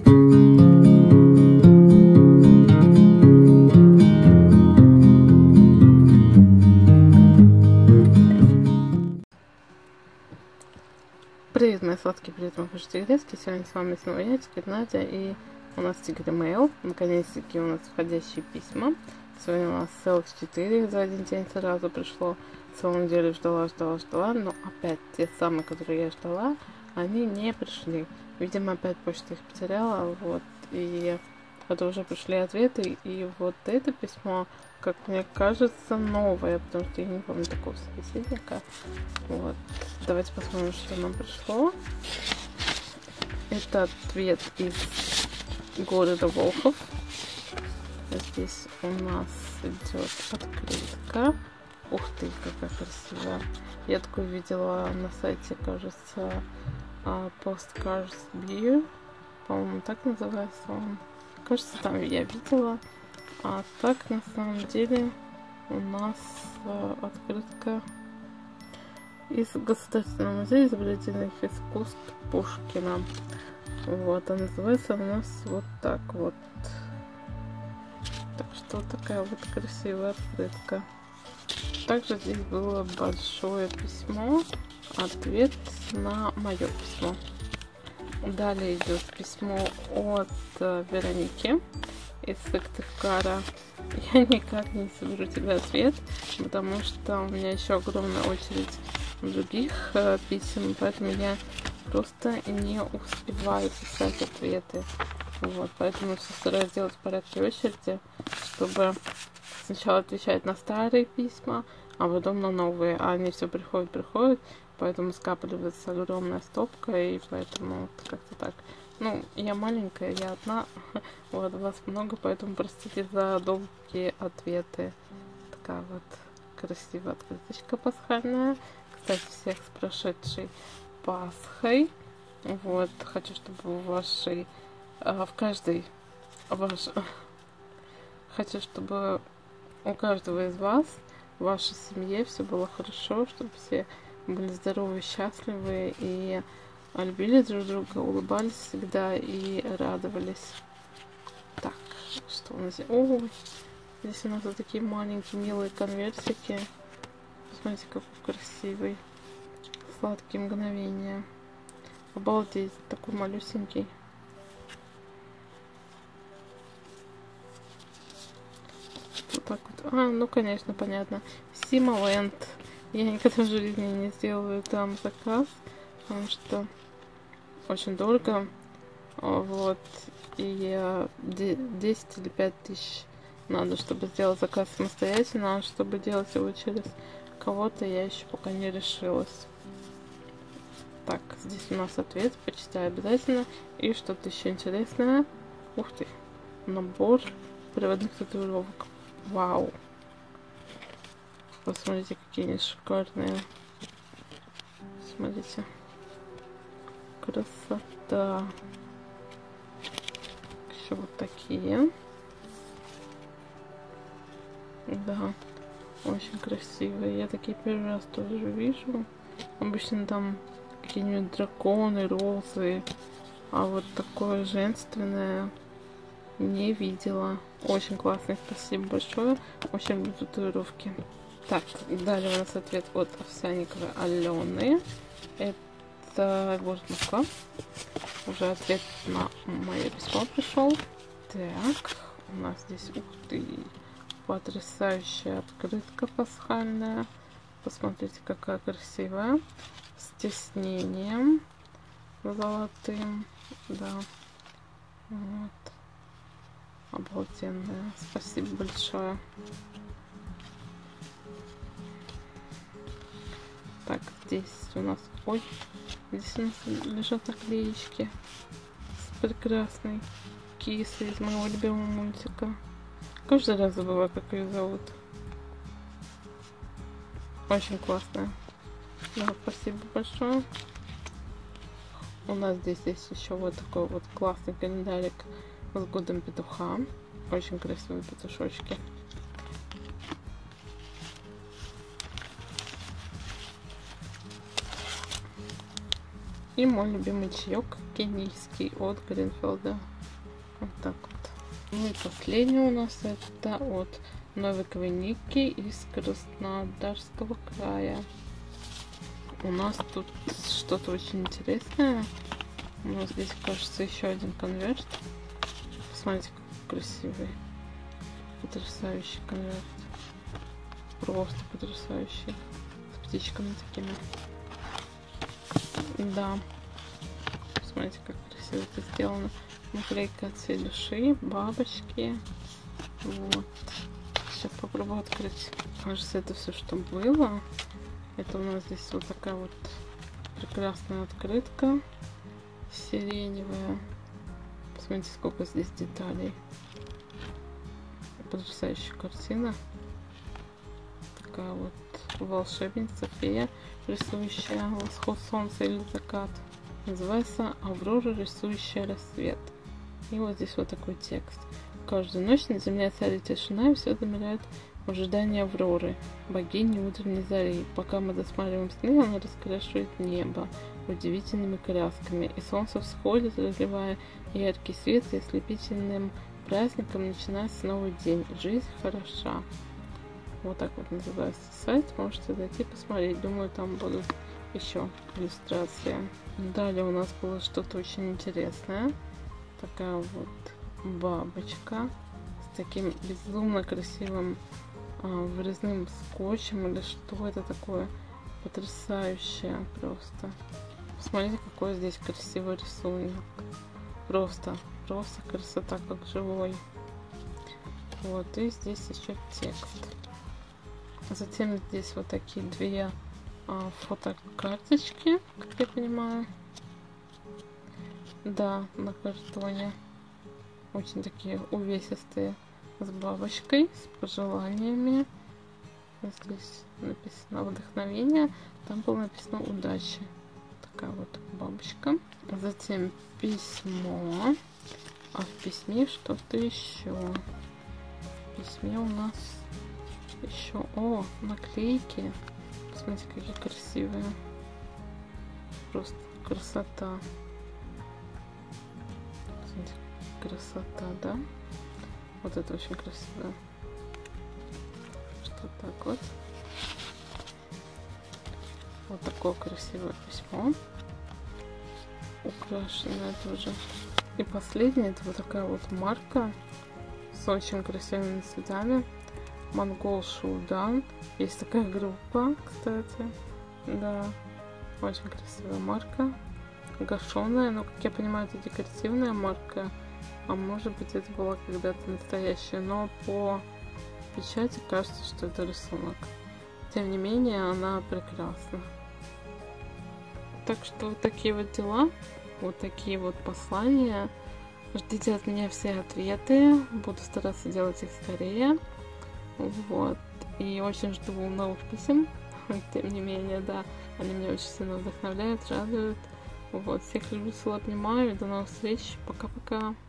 Привет, мои сладкие, привет, мои хорошие тигрески. Сегодня с вами снова я, Тигр Надя, и у нас Тигр-мейл. Наконец-таки у нас входящие письма. Сегодня у нас целых 4 за один день сразу пришло. Целую неделю ждала, но опять те самые, которые я ждала, они не пришли. Видимо, опять почта их потеряла, вот, и это уже пришли ответы, и вот это письмо, как мне кажется, новое, потому что я не помню такого собеседника. Вот. Давайте посмотрим, что нам пришло. Это ответ из города Волхов. Здесь у нас идет открытка. Ух ты, какая красивая. Я такую видела на сайте, кажется, Postcards Beer. По-моему, так называется он. Кажется, там я видела. А так, на самом деле, у нас открытка из Государственного музея изобретательных искусств Пушкина. Вот, а называется у нас вот так вот. Так что вот такая вот красивая открытка. Также здесь было большое письмо, ответ на мое письмо. Далее идет письмо от Вероники из Сыктывкара. Я никак не соберу тебе ответ, потому что у меня еще огромная очередь других писем, поэтому я просто не успеваю писать ответы. Вот, поэтому все стараюсь делать в порядке очереди, чтобы сначала отвечать на старые письма, а потом на новые. А они все приходят, поэтому скапливается огромная стопка, и поэтому как-то так. Ну, я маленькая, я одна, вот, вас много, поэтому простите за долгие ответы. Такая вот красивая открыточка пасхальная. Кстати, всех с прошедшей Пасхой. Вот, хочу, чтобы хочу, чтобы у каждого из вас, в вашей семье все было хорошо, чтобы все были здоровы, счастливы и любили друг друга, улыбались всегда и радовались. Так, что у нас здесь? Ой, здесь у нас вот такие маленькие милые конвертики. Посмотрите, какой красивый. Сладкие мгновения. Обалдеть, такой малюсенький. Вот так вот. Ну конечно, понятно. Сималенд. Я никогда в жизни не сделаю там заказ, потому что очень дорого. Вот. И 10 или 5 тысяч надо, чтобы сделать заказ самостоятельно, а чтобы делать его через кого-то, я еще пока не решилась. Так, здесь у нас ответ, почитай обязательно. И что-то еще интересное. Ух ты, набор приводных татуировок. Вау. Посмотрите, какие они шикарные. Смотрите. Красота. Еще вот такие. Да, очень красивые. Я такие первый раз тоже вижу. Обычно там какие-нибудь драконы, розы. А вот такое женственное не видела. Очень классный, спасибо большое. Очень люблю татуировки. Так, далее у нас ответ от Овсянниковой Алены. Это город Москва. Уже ответ на мое письмо пришел. Так, у нас здесь, ух ты, потрясающая открытка пасхальная. Посмотрите, какая красивая. С тиснением золотым. Да. Вот. Обалденная. Спасибо большое. Так, здесь у нас... Ой, здесь у нас лежат наклеечки с прекрасной кисой из моего любимого мультика. Каждый раз забываю, как ее зовут. Очень классная. Да, спасибо большое. У нас здесь есть еще вот такой вот классный календарик с годом петуха. Очень красивые петушочки. И мой любимый чаек кенийский от Гринфилда. Вот так вот. Ну и последний у нас это от Новиковой Ники из Краснодарского края. У нас тут что-то очень интересное. У нас здесь, кажется, еще один конверт. Посмотрите, какой красивый. Потрясающий конверт. Просто потрясающий. С птичками такими. Да. Посмотрите, как красиво это сделано. Наклейка от всей души, бабочки. Вот. Сейчас попробую открыть. Кажется, это все, что было. Это у нас здесь вот такая вот прекрасная открытка. Сиреневая. Посмотрите, сколько здесь деталей. Потрясающая картина. Такая вот волшебница, фея, рисующая восход солнца или закат. Называется «Аврора, рисующая рассвет». И вот здесь вот такой текст. Каждую ночь на земле царит тишина, и все замирает в ожидании Авроры, богини утренней зари. Пока мы досматриваем сны, она раскрашивает небо удивительными красками, и солнце всходит, разливая яркий свет, и ослепительным праздником начинается новый день. Жизнь хороша. Вот так вот называется сайт. Можете зайти посмотреть. Думаю, там будут еще иллюстрации. Далее у нас было что-то очень интересное. Такая вот бабочка с таким безумно красивым вырезным скотчем. Или что это такое? Потрясающее просто. Посмотрите, какой здесь красивый рисунок. Просто красота, как живой. Вот, и здесь еще текст. Затем здесь вот такие две фотокарточки, как я понимаю. Да, на картоне. Очень такие увесистые, с бабочкой, с пожеланиями. Здесь написано вдохновение, там было написано удачи. Такая вот бабочка. Затем письмо. А в письме что-то еще. В письме у нас еще, наклейки. Посмотрите, какие красивые. Просто красота. Посмотрите, красота, да? Вот это очень красиво. Что так вот. Вот такое красивое письмо. Украшенное тоже. И последнее, это вот такая вот марка с очень красивыми цветами. Монгол Шудан. Есть такая группа, кстати. Да, очень красивая марка. Гашеная, но, как я понимаю, это декоративная марка. А может быть, это была когда-то настоящая. Но по печати кажется, что это рисунок. Тем не менее, она прекрасна. Так что вот такие вот дела. Вот такие вот послания. Ждите от меня все ответы. Буду стараться делать их скорее. Вот. И очень жду новых писем. Тем не менее, да, они меня очень сильно вдохновляют, радуют. Вот. Всех люблю, целую, обнимаю. До новых встреч. Пока-пока.